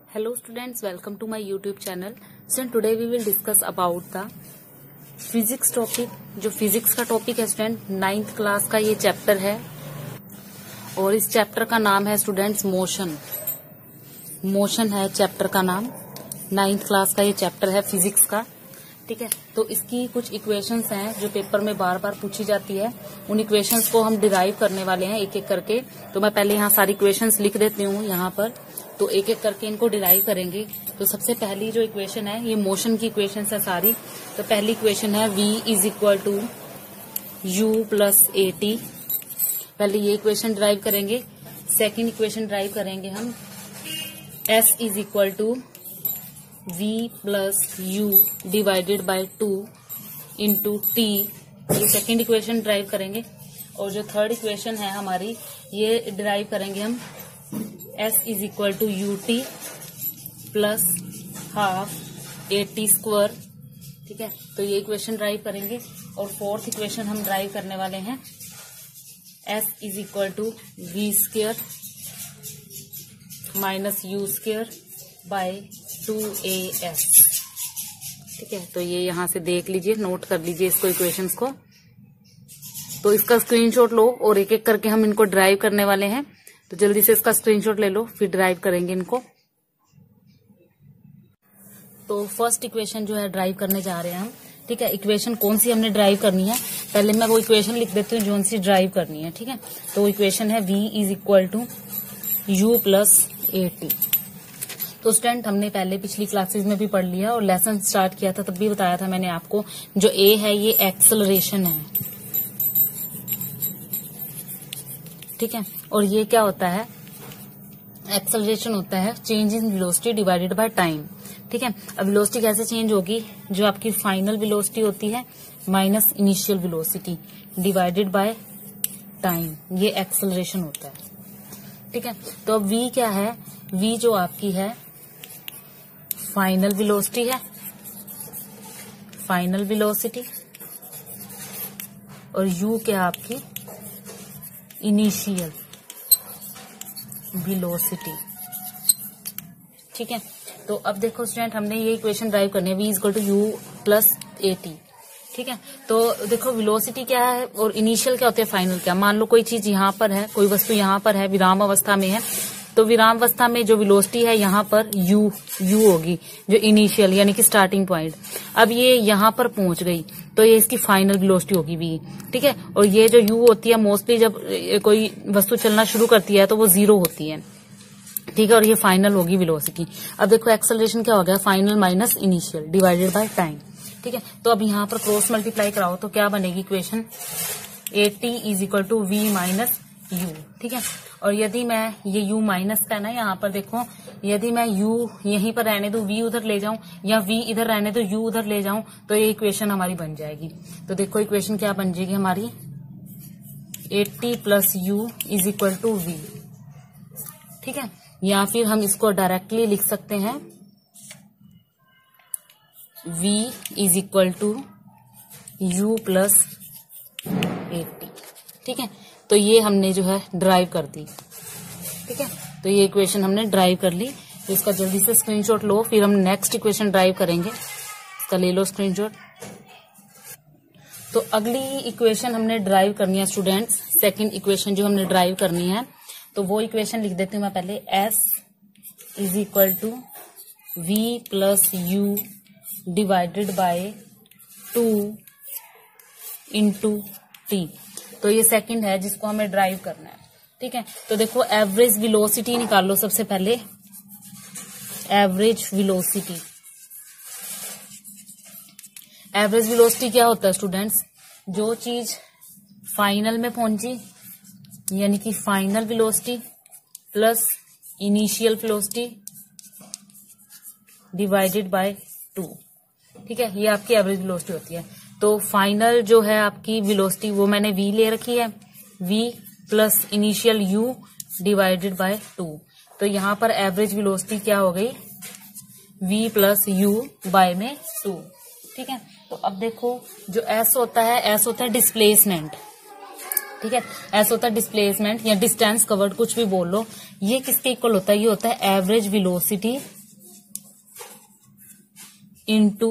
Hello students, welcome to my YouTube channel. So today we will discuss about the physics topic. जो physics का topic है student 9th class का ये chapter है और इस चैप्टर का नाम है स्टूडेंट्स मोशन। मोशन है चैप्टर का नाम। 9th क्लास का ये चैप्टर है फिजिक्स का। ठीक है, तो इसकी कुछ इक्वेशंस हैं जो पेपर में बार बार पूछी जाती है। उन इक्वेशंस को हम डिराइव करने वाले हैं एक एक करके। तो मैं पहले यहाँ सारी इक्वेशंस लिख देती हूँ यहाँ पर, तो एक एक करके इनको डिराइव करेंगे। तो सबसे पहली जो इक्वेशन है ये मोशन की इक्वेशन है सारी। तो पहली इक्वेशन है v is equal to u plus a t. पहले ये इक्वेशन डिराइव करेंगे। सेकेंड इक्वेशन डिराइव करेंगे हम s is equal to v plus u divided by 2 into t. ये सेकेंड इक्वेशन डिराइव करेंगे। और जो थर्ड इक्वेशन है हमारी ये डिराइव करेंगे हम s is equal to u t plus half a t square. ठीक है, तो ये इक्वेशन ड्राइव करेंगे। और फोर्थ इक्वेशन हम ड्राइव करने वाले हैं s is equal to v square minus u square by 2as। ठीक है, तो ये यहाँ से देख लीजिए, नोट कर लीजिए इसको इक्वेशंस को। तो इसका स्क्रीनशॉट लो और एक एक करके हम इनको ड्राइव करने वाले हैं। तो जल्दी से इसका स्क्रीनशॉट ले लो, फिर ड्राइव करेंगे इनको। तो फर्स्ट इक्वेशन जो है ड्राइव करने जा रहे हैं हम। ठीक है, इक्वेशन कौन सी हमने ड्राइव करनी है पहले मैं वो इक्वेशन लिख देती हूँ जो सी ड्राइव करनी है। ठीक है, तो इक्वेशन है v is equal to u plus a t. तो स्टूडेंट हमने पहले पिछली क्लासेस में भी पढ़ लिया और लेसन स्टार्ट किया था, तब भी बताया था मैंने आपको। जो ए है ये एक्सेलरेशन है। ठीक है, और ये क्या होता है, एक्सेलरेशन होता है change in velocity divided by time. ठीक है, अब वेलोसिटी कैसे चेंज होगी, जो आपकी फाइनल वेलोसिटी होती है minus initial velocity divided by time, ये एक्सेलरेशन होता है। ठीक है, तो अब v क्या है, v जो आपकी है फाइनल वेलोसिटी है, फाइनल वेलोसिटी, और u क्या आपकी इनिशियल वेलोसिटी। ठीक है, तो अब देखो स्टूडेंट हमने ये इक्वेशन ड्राइव करनी है v equal to u plus a t. ठीक है, तो देखो वेलोसिटी क्या है और इनिशियल क्या होते हैं, फाइनल क्या। मान लो कोई चीज यहाँ पर है, कोई वस्तु यहाँ पर है, विराम अवस्था में है, तो विराम अवस्था में जो वेलोसिटी है यहाँ पर u होगी, जो इनिशियल यानी कि स्टार्टिंग पॉइंट। अब ये यहाँ पर पहुंच गई तो ये इसकी फाइनल वेलोसिटी होगी v। ठीक है, और ये जो u होती है मोस्टली जब कोई वस्तु चलना शुरू करती है तो वो 0 होती है। ठीक है, और ये फाइनल होगी वेलोसिटी। अब देखो एक्सेलरेशन क्या हो गया, final minus initial divided by time. ठीक है, तो अब यहाँ पर क्रॉस मल्टीप्लाई कराओ तो क्या बनेगी इक्वेशन, a t is equal to v minus u. ठीक है, और यदि मैं ये u माइनस का है ना, यहाँ पर देखो यदि मैं u यहीं पर रहने दूं, v उधर ले जाऊं, या v इधर रहने दो u उधर ले जाऊं, तो ये इक्वेशन हमारी बन जाएगी। तो देखो इक्वेशन क्या बन जाएगी हमारी, a t plus u is equal to v. ठीक है, या फिर हम इसको डायरेक्टली लिख सकते हैं v is equal to u plus a t. ठीक है, तो ये हमने जो है ड्राइव कर दी। ठीक है, तो ये इक्वेशन हमने ड्राइव कर ली। तो इसका जल्दी से स्क्रीनशॉट लो, फिर हम नेक्स्ट इक्वेशन ड्राइव करेंगे। इसका ले लो स्क्रीनशॉट। तो अगली इक्वेशन हमने ड्राइव करनी है स्टूडेंट्स, सेकंड इक्वेशन जो हमने ड्राइव करनी है, तो वो इक्वेशन लिख देती हूँ मैं पहले, s is equal to v plus u divided by 2 into t. तो ये सेकंड है जिसको हमें ड्राइव करना है। ठीक है, तो देखो एवरेज वेलोसिटी निकालो सबसे पहले, एवरेज वेलोसिटी। एवरेज वेलोसिटी क्या होता है स्टूडेंट्स, जो चीज फाइनल में पहुंची यानी कि final velocity plus initial velocity divided by 2। ठीक है, ये आपकी एवरेज वेलोसिटी होती है। तो फाइनल जो है आपकी वेलोसिटी वो मैंने v ले रखी है, v plus initial u divided by 2। तो यहाँ पर एवरेज वेलोसिटी क्या हो गई, v प्लस u बाय में 2। ठीक है, तो अब देखो जो s होता है डिस्प्लेसमेंट। ठीक है, एस होता है डिस्प्लेसमेंट या डिस्टेंस कवर्ड, कुछ भी बोल लो। ये किसके इक्वल होता है, ये होता है एवरेज वेलोसिटी इंटू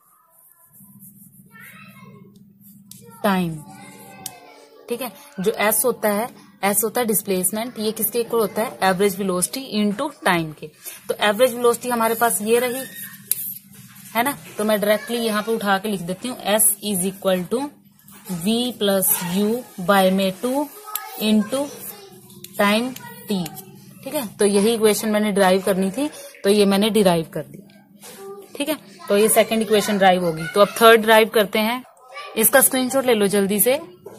टाइम। ठीक है, जो एस होता है डिस्प्लेसमेंट, ये किसके इक्वल होता है, एवरेज वेलोसिटी इंटू टाइम के। तो एवरेज वेलोसिटी हमारे पास ये रही है ना, तो मैं डायरेक्टली यहाँ पे उठा के लिख देती हूँ s is equal to v plus u by में 2 इंटू टाइम टी। ठीक है, तो यही इक्वेशन मैंने डिराइव करनी थी, तो ये मैंने डिराइव कर दी। ठीक है, तो ये सेकंड इक्वेशन डिराइव होगी। तो अब थर्ड डिराइव करते हैं, इसका स्क्रीनशॉट ले लो जल्दी से।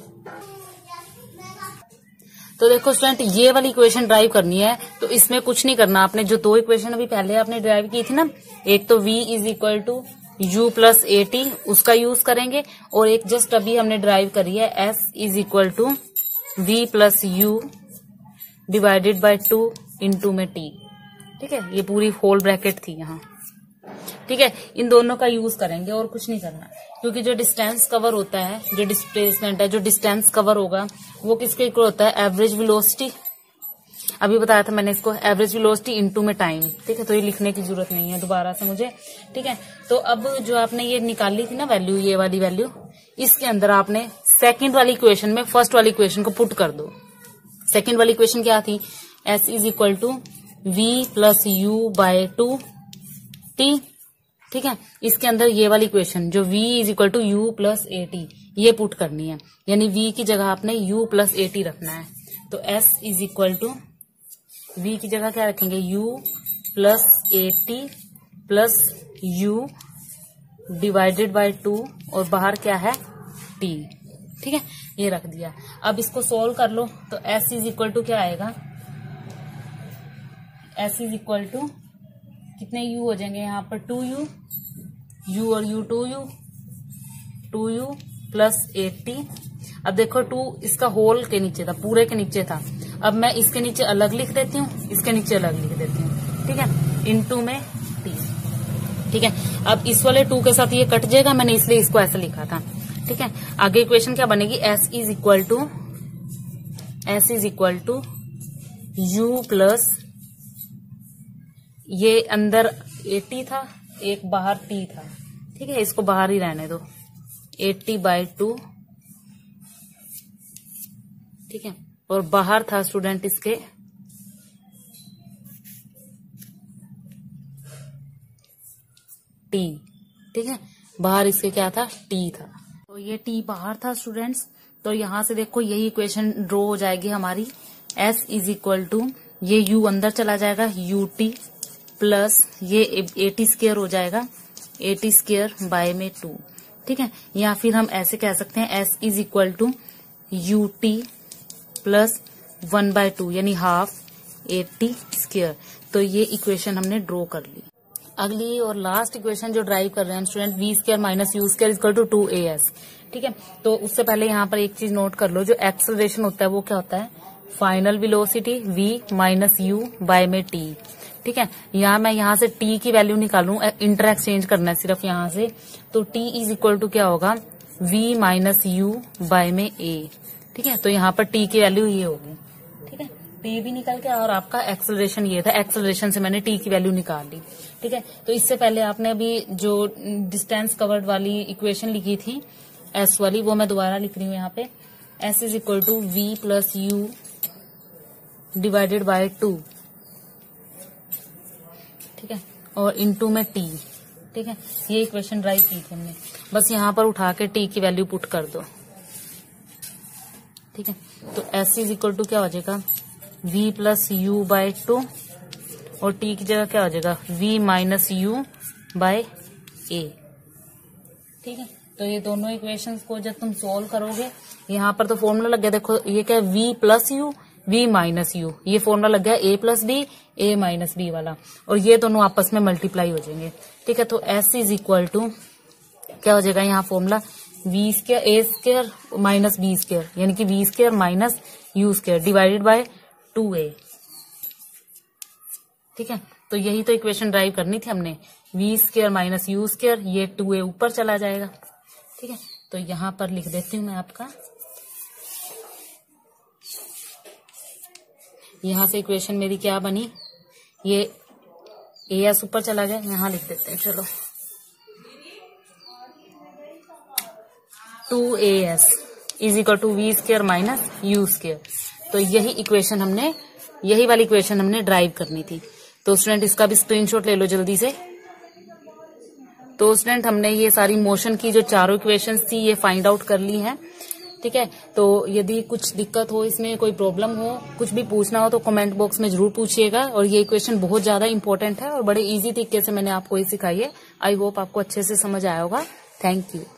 तो देखो स्टूडेंट, ये वाली इक्वेशन ड्राइव करनी है, तो इसमें कुछ नहीं करना आपने। जो दो इक्वेशन अभी पहले आपने ड्राइव की थी ना, एक तो v is equal to u plus a t, उसका यूज करेंगे, और एक जस्ट अभी हमने ड्राइव करी है s is equal to v plus u divided by 2 into में t। ठीक है, ये पूरी होल ब्रैकेट थी यहाँ। ठीक है, इन दोनों का यूज करेंगे और कुछ नहीं करना, क्योंकि जो डिस्टेंस कवर होता है, जो डिस्प्लेसमेंट है, जो डिस्टेंस कवर होगा वो किसके इक्वल होता है, एवरेज वेलोसिटी। अभी बताया था मैंने इसको, एवरेज वेलोसिटी इनटू में टाइम। ठीक है, तो ये लिखने की जरूरत नहीं है दोबारा से मुझे। ठीक है, तो अब जो आपने ये निकाली थी ना वैल्यू, ये वाली वैल्यू, इसके अंदर आपने सेकंड वाली इक्वेशन में फर्स्ट वाली इक्वेशन को पुट कर दो। सेकंड वाली इक्वेशन क्या थी, s is equal to v plus u by 2 t. ठीक है, इसके अंदर ये वाली इक्वेशन जो v is equal to u plus a t, ये पुट करनी है, यानी v की जगह आपने u प्लस ए टी रखना है। तो s is equal to v की जगह क्या रखेंगे, u plus a t plus u divided by 2, और बाहर क्या है t। ठीक है, ये रख दिया। अब इसको सोल्व कर लो, तो s इज इक्वल टू क्या आएगा, s इज इक्वल टू कितने u हो जाएंगे यहाँ पर, 2u, u और u 2u प्लस 80। अब देखो 2 इसका होल के नीचे था, पूरे के नीचे था। अब मैं इसके नीचे अलग लिख देती हूँ, इसके नीचे अलग लिख देती हूँ। ठीक है, इनटू में t। ठीक है, अब इस वाले 2 के साथ ये कट जाएगा, मैंने इसलिए इसको ऐसे लिखा था। ठीक है, आगे इक्वेशन क्या बनेगी, s is equal to u plus, ये अंदर 80 था, एक बाहर t था। ठीक है, इसको बाहर ही रहने दो, 80 बाय 2। ठीक है, और बाहर था स्टूडेंट इसके t। ठीक है, बाहर इसके क्या था, t था, तो ये t बाहर था स्टूडेंट्स। तो यहां से देखो यही इक्वेशन ड्रॉ हो जाएगी हमारी, s इज इक्वल टू, ये u अंदर चला जाएगा, ut प्लस ये 80 स्क्वायर हो जाएगा, 80 स्क्वायर बाय में 2। ठीक है, या फिर हम ऐसे कह सकते हैं s is equal to u t plus 1/2, यानी हाफ 80 स्क्वायर। तो ये इक्वेशन हमने ड्रॉ कर ली। अगली और लास्ट इक्वेशन जो ड्राइव कर रहे हैं student, v square minus u square equal to 2as। ठीक है, तो उससे पहले यहाँ पर एक चीज नोट कर लो, जो एक्सेलरेशन होता है वो क्या होता है, final velocity v minus u by में t। ठीक है, यहाँ मैं यहाँ से t की वैल्यू निकालूं, इंटर एक्सचेंज करना है सिर्फ यहाँ से, तो t इज इक्वल टू क्या होगा, v माइनस यू बाय में a। ठीक है, तो यहाँ पर t की वैल्यू ये होगी। ठीक है, t भी निकल के, और आपका एक्सेलरेशन ये था, एक्सेलरेशन से मैंने t की वैल्यू निकाल ली। ठीक है, तो इससे पहले आपने अभी जो डिस्टेंस कवर्ड वाली इक्वेशन लिखी थी s वाली, वो मैं दोबारा लिख रही हूँ यहाँ पे, s is equal to v plus u divided by 2। ठीक है, और इनटू में t। ठीक है, ये इक्वेशन ड्राइव की थी हमने, बस यहाँ पर उठा के t की वैल्यू पुट कर दो। ठीक है, तो s इज इक्वल टू क्या हो जाएगा, v प्लस यू बाय 2, और t की जगह क्या हो जाएगा, v minus u by a। ठीक है, तो ये दोनों इक्वेशंस को जब तुम सोल्व करोगे, यहाँ पर तो फॉर्मूला लग गया, देखो ये क्या है, v plus u v minus u, ये फॉर्मूला लग गया a plus b, a minus b वाला, और ये दोनों आपस में मल्टीप्लाई हो जाएंगे। ठीक है, तो s इज इक्वल टू क्या हो जाएगा, यहाँ formula v square a square minus b square, यानी कि v square minus u square divided by 2a। ठीक है, तो यही तो इक्वेशन ड्राइव करनी थी हमने, v square minus u square, ये 2a ऊपर चला जाएगा। ठीक है, तो यहाँ पर लिख देती हूँ मैं आपका, यहाँ से इक्वेशन मेरी क्या बनी, ये as ऊपर चला गया, यहाँ लिख देते हैं। चलो 2as is equal to v square minus u square. तो यही वाली इक्वेशन हमने ड्राइव करनी थी। तो स्टूडेंट इसका भी स्क्रीनशॉट ले लो जल्दी से। तो स्टूडेंट हमने ये सारी मोशन की जो चारों इक्वेशंस थी ये फाइंड आउट कर ली हैं, ठीक है। तो यदि कुछ दिक्कत हो, इसमें कोई प्रॉब्लम हो, कुछ भी पूछना हो तो कमेंट बॉक्स में जरूर पूछिएगा। और ये इक्वेशन बहुत ज्यादा इंपॉर्टेंट है और बड़े इजी तरीके से मैंने आपको ये सिखाई है। आई होप आपको अच्छे से समझ आया होगा। Thank you.